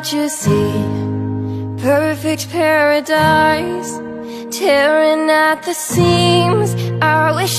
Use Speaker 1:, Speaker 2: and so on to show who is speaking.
Speaker 1: what you see. Perfect paradise, tearing at the seams. I wish